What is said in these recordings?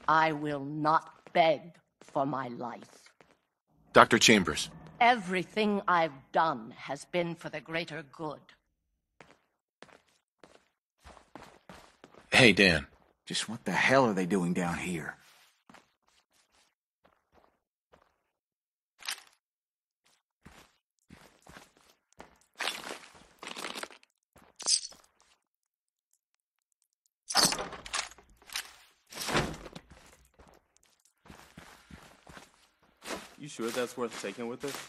I will not beg for my life. Dr. Chambers. Everything I've done has been for the greater good. Hey, Dan. Just what the hell are they doing down here? You sure that's worth taking with us?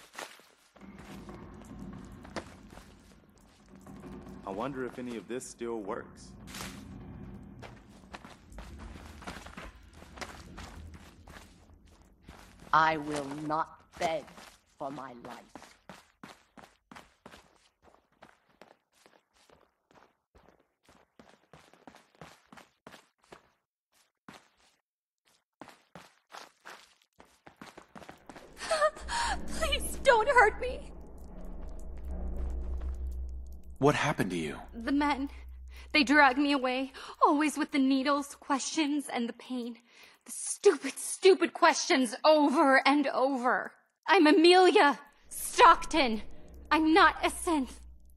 I wonder if any of this still works. I will not beg for my life. Please don't hurt me. What happened to you? The men. They dragged me away, always with the needles, questions, and the pain. The stupid, stupid questions over and over. I'm Amelia Stockton. I'm not a synth.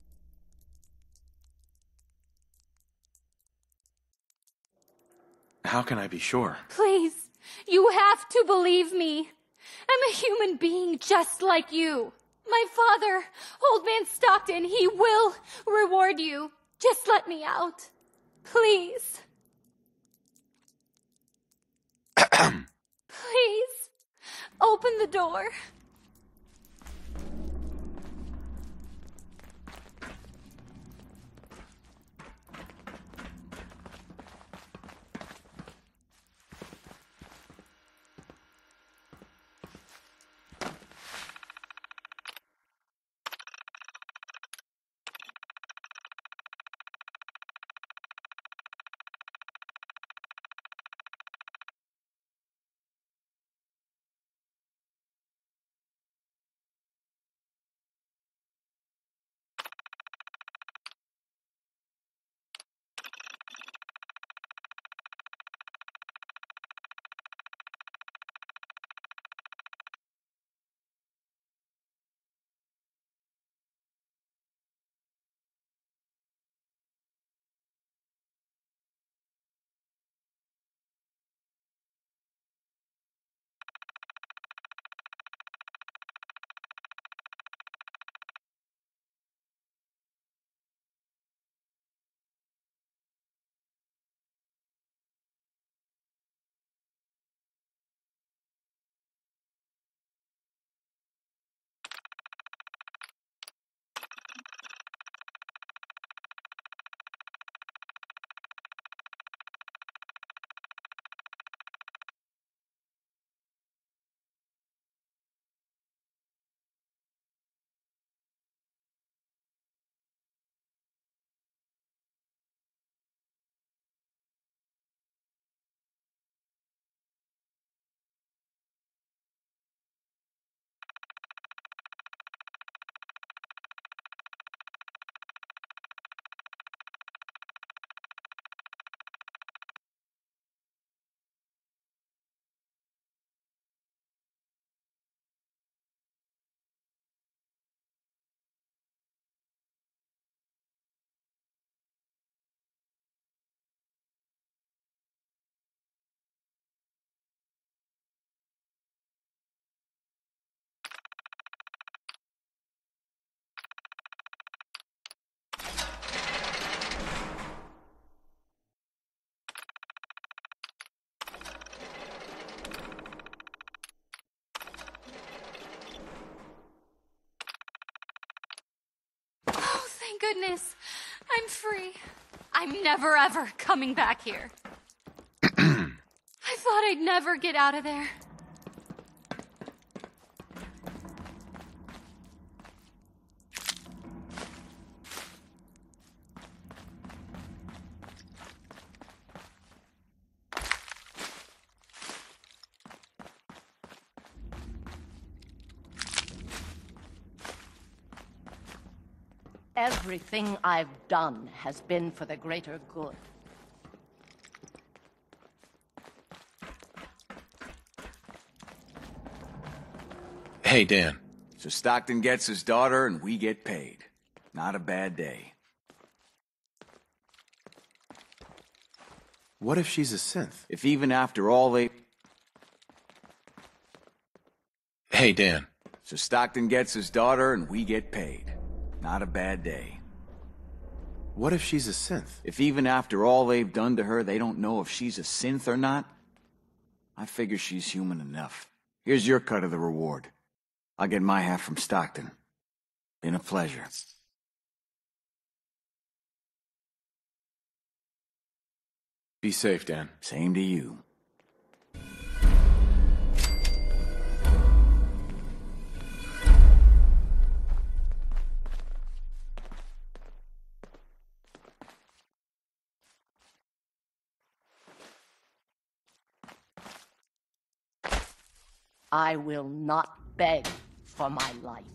How can I be sure? Please, you have to believe me. I'm a human being just like you. My father, Old Man Stockton, he will reward you. Just let me out. Please. Please. Open the door. Thank goodness. I'm free. I'm never ever coming back here. I thought I'd never get out of there. Everything I've done has been for the greater good. Hey, Dan. So Stockton gets his daughter and we get paid. Not a bad day. What if she's a synth? If even after all they... Hey, Dan. So Stockton gets his daughter and we get paid. Not a bad day. What if she's a synth? If even after all they've done to her, they don't know if she's a synth or not, I figure she's human enough. Here's your cut of the reward. I'll get my half from Stockton. Been a pleasure. Be safe, Dan. Same to you. I will not beg for my life.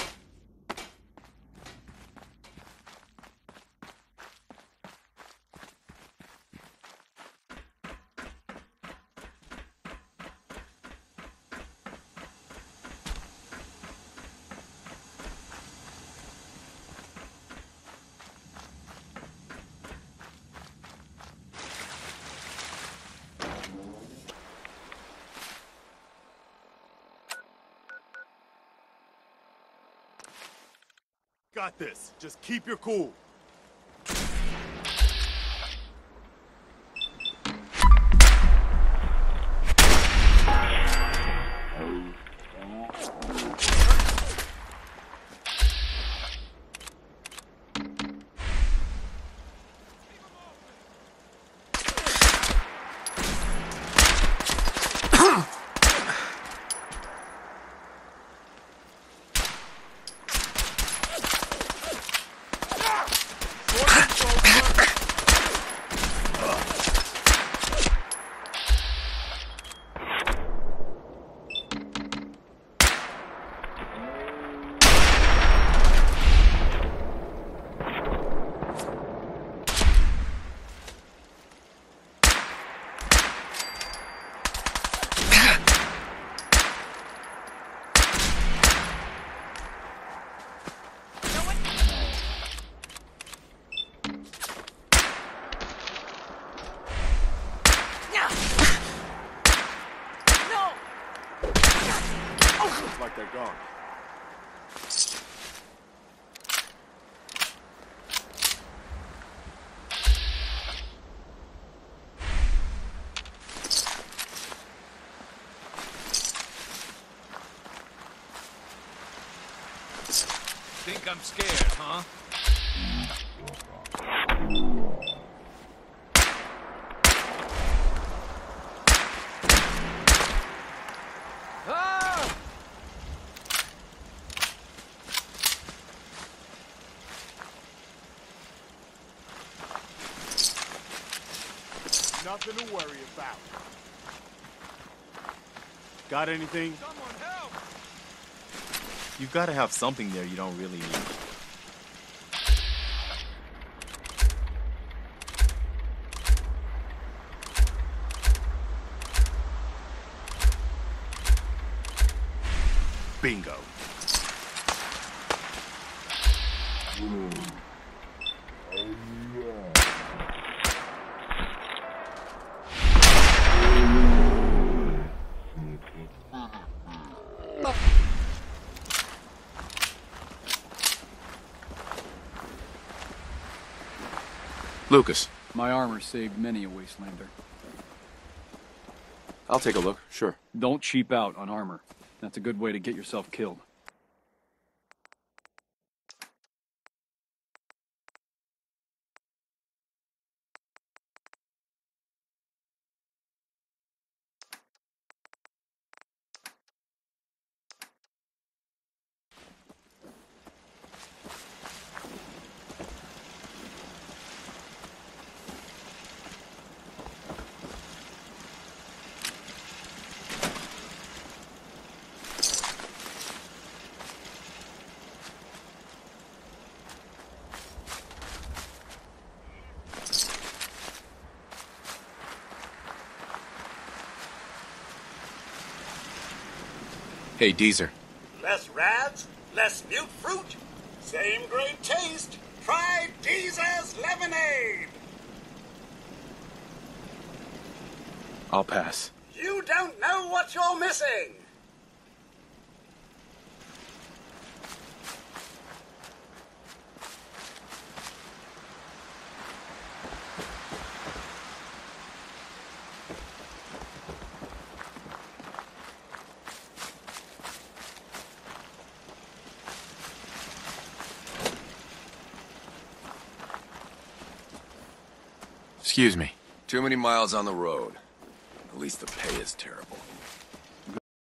Got this. Just keep your cool. Like they're gone. Think I'm scared, huh? Nothing to worry about. Got anything? Someone help! You've got to have something there you don't really need. Bingo. Lucas. My armor saved many a wastelander. I'll take a look, sure. Don't cheap out on armor. That's a good way to get yourself killed. Hey, Deezer. Less rads, less mute fruit, same great taste. Try Deezer's Lemonade. I'll pass. You don't know what you're missing. Excuse me. Too many miles on the road. At least the pay is terrible.